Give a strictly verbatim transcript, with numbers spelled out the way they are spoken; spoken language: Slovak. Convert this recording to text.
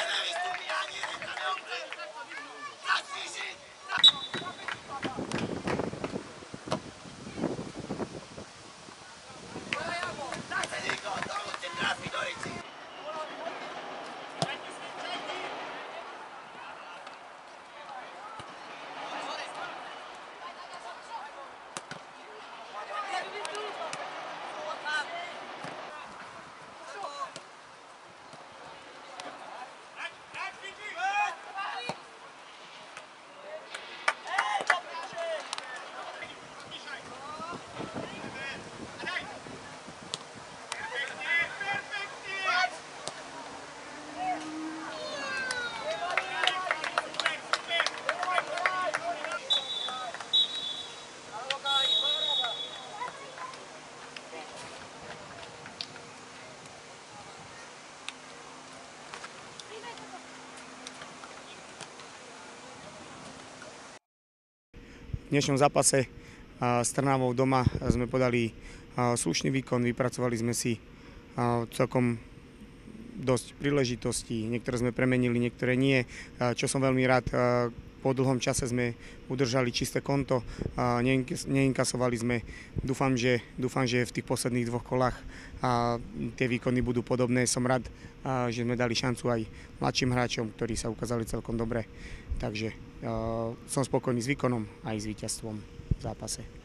V dnešnom zápase s Trnavou doma sme podali slušný výkon, vypracovali sme si celkom dosť príležitostí, niektoré sme premenili, niektoré nie, čo som veľmi rád. Po dlhom čase sme udržali čisté konto, neinkasovali sme. Dúfam, že, dúfam, že v tých posledných dvoch kolách tie výkony budú podobné. Som rád, že sme dali šancu aj mladším hráčom, ktorí sa ukázali celkom dobre. Takže som spokojný s výkonom aj s víťazstvom v zápase.